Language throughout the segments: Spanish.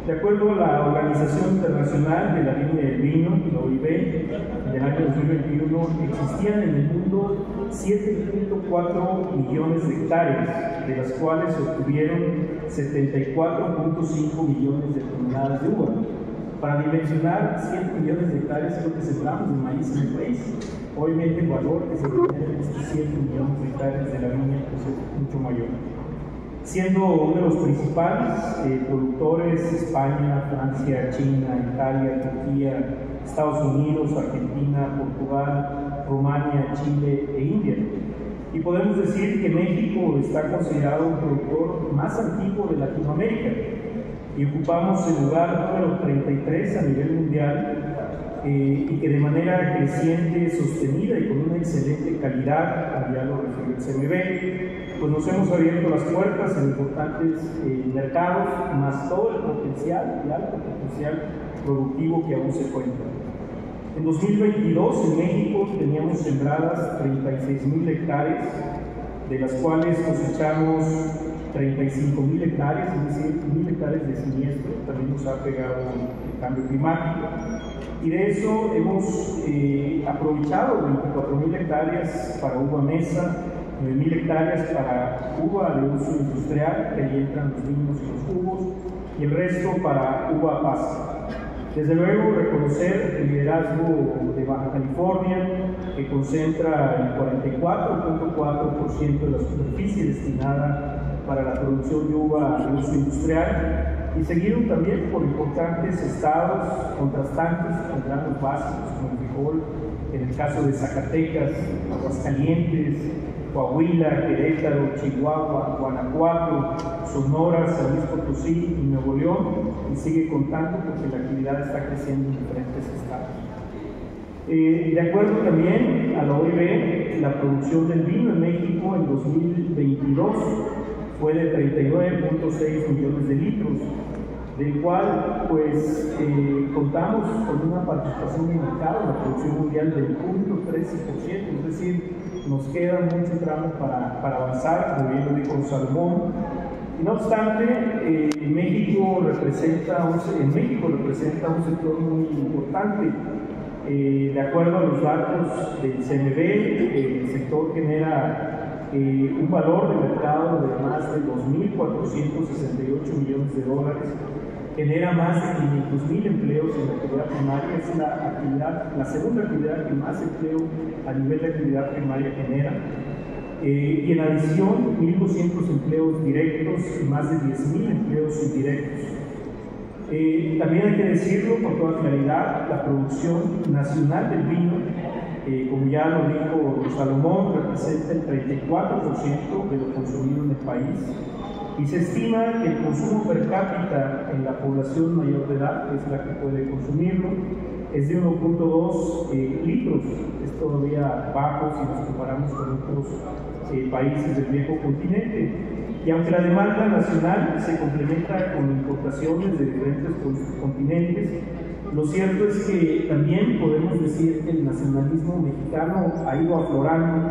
De acuerdo a la Organización Internacional de la Viña y el Vino, la OIV, en el año 2021 existían en el mundo 7.4 millones de hectáreas, de las cuales se obtuvieron 74.5 millones de toneladas de uva. Para dimensionar, 7 millones de hectáreas es lo que sembramos de maíz en el país. Obviamente el valor que se obtiene de estos 7 millones de hectáreas de la viña pues, es mucho mayor. Siendo uno de los principales productores España, Francia, China, Italia, Turquía, Estados Unidos, Argentina, Portugal, Rumania, Chile e India. Y podemos decir que México está considerado un productor más antiguo de Latinoamérica y ocupamos el lugar número 33 a nivel mundial y que de manera creciente, sostenida y con una excelente calidad, ya lo refirió el CMB, pues nos hemos abierto las puertas en importantes mercados, más todo el potencial, el alto potencial productivo que aún se cuenta. En 2022 en México teníamos sembradas 36.000 hectáreas, de las cuales cosechamos 35.000 hectáreas, es decir, 1.000 hectáreas de siniestro, también nos ha pegado el cambio climático. Y de eso hemos aprovechado 24.000 hectáreas para uva mesa, 9.000 hectáreas para uva de uso industrial, que ahí entran los vinos y los jugos, y el resto para uva pasta. Desde luego, reconocer el liderazgo de Baja California, que concentra el 44.4% de la superficie destinada para la producción de uva de uso industrial, y seguido también por importantes estados contrastantes con granos básicos como el frijol, en el caso de Zacatecas, Aguascalientes, Coahuila, Querétaro, Chihuahua, Guanajuato, Sonora, San Luis Potosí y Nuevo León, y sigue contando porque la actividad está creciendo en diferentes estados. De acuerdo también a la OIV, la producción del vino en México en 2022 fue de 39.6 millones de litros, del cual pues contamos con una participación de mercado en la producción mundial del 0.13%, es decir, nos queda mucho tramo para avanzar, como bien lo dijo Salomón. Y no obstante, México representa un sector muy importante. De acuerdo a los datos del CNB, el sector genera un valor de mercado de más de 2.468 millones de dólares, genera más de 500.000 empleos en la actividad primaria, es la segunda actividad que más empleo a nivel de actividad primaria genera, y en adición 1.200 empleos directos y más de 10.000 empleos indirectos. También hay que decirlo con toda claridad, la producción nacional del vino, como ya lo dijo Salomón, representa el 34% de lo consumido en el país, y se estima que el consumo per cápita en la población mayor de edad, que es la que puede consumirlo, es de 1.2 litros, es todavía bajo si nos comparamos con otros países del viejo continente. Y aunque la demanda nacional se complementa con importaciones de diferentes continentes, lo cierto es que también podemos decir que el nacionalismo mexicano ha ido aflorando,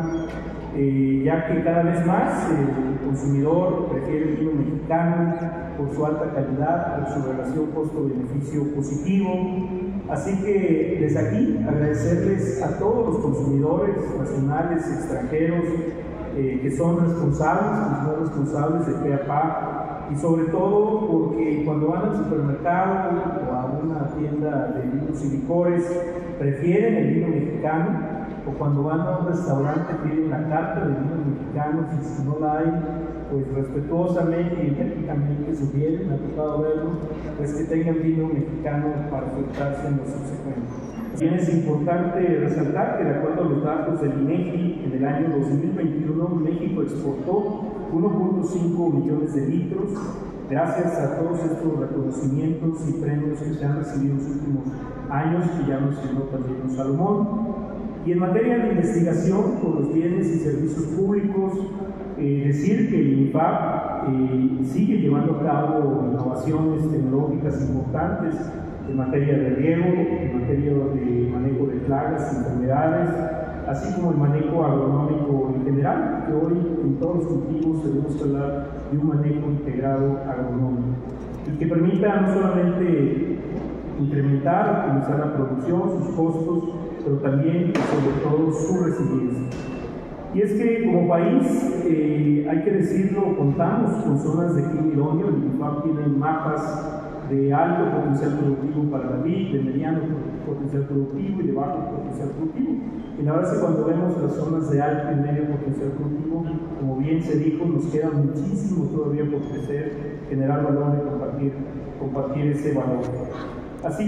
ya que cada vez más el consumidor prefiere el vino mexicano por su alta calidad, por su relación costo-beneficio positivo. Así que desde aquí agradecerles a todos los consumidores nacionales, extranjeros, que son responsables de pe a pa, y sobre todo porque cuando van al supermercado o a una tienda de vinos y licores prefieren el vino mexicano, o cuando van a un restaurante piden la carta de vinos mexicanos y si no la hay, pues respetuosamente y enérgicamente sugieren, me ha tocado verlo, pues que tengan vino mexicano para ofertarse en los subsecuentes. También es importante resaltar que de acuerdo a los datos del INEGI, en el año 2021 México exportó 1.5 millones de litros, gracias a todos estos reconocimientos y premios que se han recibido en los últimos años, que ya mencionó también Salomón. Y en materia de investigación con los bienes y servicios públicos, decir que el INPAP sigue llevando a cabo innovaciones tecnológicas importantes en materia de riego, en materia de manejo de plagas y enfermedades, así como el manejo agronómico en general, que hoy en todos los cultivos tenemos que hablar de un manejo integrado agronómico. y que permita no solamente incrementar, optimizar la producción, sus costos, pero también y sobre todo su resiliencia. Y es que como país, hay que decirlo, contamos con zonas de clima idóneo. El INPAP tiene mapas de alto potencial productivo para la vid, de mediano potencial productivo y de bajo potencial productivo. Y la verdad es que cuando vemos las zonas de alto y medio potencial productivo, como bien se dijo, nos queda muchísimo todavía por crecer, generar valor y compartir ese valor. Así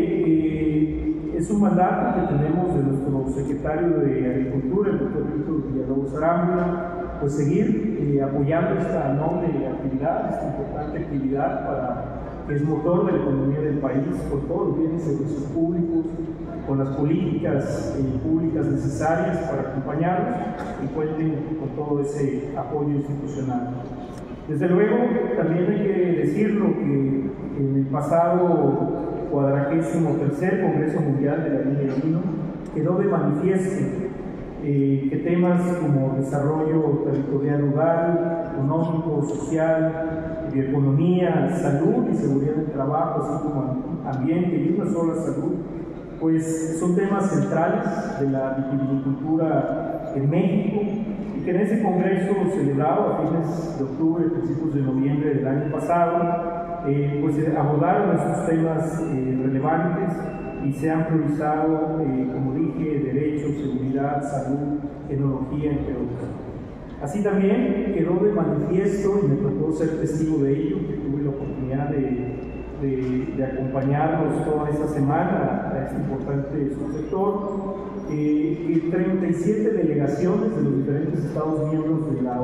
que es un mandato que tenemos de nuestro secretario de Agricultura, el doctor Víctor Villalobos Arámbula, pues seguir apoyando esta noble actividad, esta importante actividad que es motor de la economía del país, con todos los bienes y servicios públicos, con las políticas públicas necesarias para acompañarlos y cuenten con todo ese apoyo institucional. Desde luego, también hay que decirlo que en el pasado 43º Congreso Mundial de la Viña y el Vino quedó de manifiesto que temas como desarrollo territorial rural, económico, social, bioeconomía, salud y seguridad del trabajo, así como ambiente y una sola salud, pues son temas centrales de la vitivinicultura en México, y que en ese congreso celebrado a fines de octubre, principios de noviembre del año pasado, pues abordaron estos temas relevantes y se han priorizado, como dije, derechos, seguridad, salud, tecnología, entre otros. Así también quedó de manifiesto, y me tocó ser testigo de ello, que tuve la oportunidad de acompañarnos toda esta semana a este importante subsector, que 37 delegaciones de los diferentes Estados miembros de la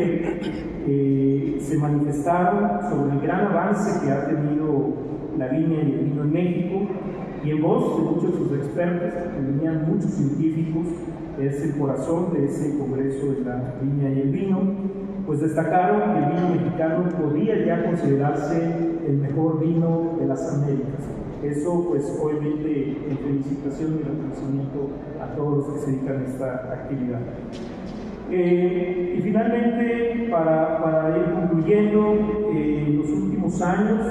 OIB se manifestaron sobre el gran avance que ha tenido la viña y el vino en México, y en voz de muchos de sus expertos, que venían muchos científicos, es el corazón de ese Congreso de la Viña y el Vino, pues destacaron que el vino mexicano podía ya considerarse el mejor vino de las Américas. Eso, pues, obviamente, en felicitación y reconocimiento a todos los que se dedican a esta actividad. Y finalmente, para ir concluyendo, en los últimos años,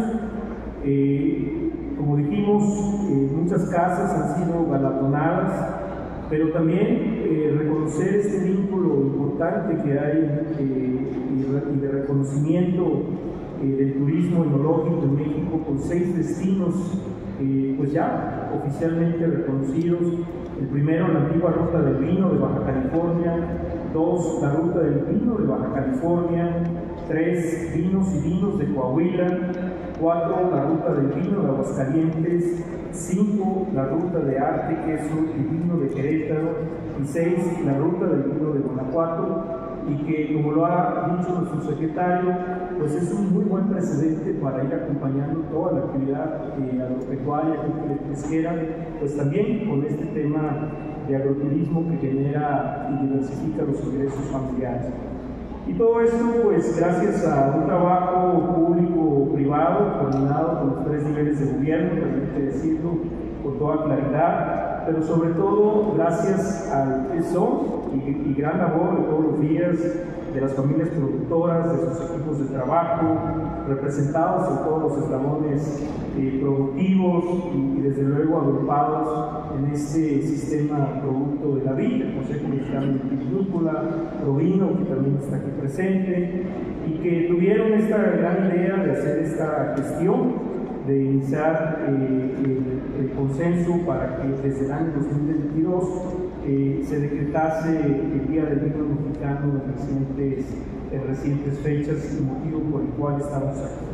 como dijimos, muchas casas han sido galardonadas, pero también reconocer este vínculo importante que hay y de reconocimiento del turismo enológico en México, con 6 destinos pues ya oficialmente reconocidos. El primero, la antigua Ruta del Vino de Baja California; 2, la Ruta del Vino de Baja California; 3, Vinos y Vinos de Coahuila; 4, la Ruta del Vino de Aguascalientes; 5, la Ruta de Arte, Queso y Vino de Querétaro; y 6, la Ruta del Vino de Guanajuato, y que, como lo ha dicho nuestro secretario, pues es un muy buen precedente para ir acompañando toda la actividad agropecuaria y pesquera, pues también con este tema de agroturismo que genera y diversifica los ingresos familiares. Y todo esto, pues, gracias a un trabajo público-privado coordinado con los 3 niveles de gobierno, también hay que decirlo con toda claridad, pero sobre todo gracias al tesón y gran labor de todos los días de las familias productoras, de sus equipos de trabajo, representados en todos los eslabones productivos y desde luego agrupados en este sistema producto de la vid, el Consejo Mexicano de Vitivinícola, Provino, que también está aquí presente, y que tuvieron esta gran idea de hacer esta gestión, de iniciar el consenso para que desde el año 2022 se decretase el Día del Vino Mexicano en recientes fechas, y motivo por el cual estamos aquí.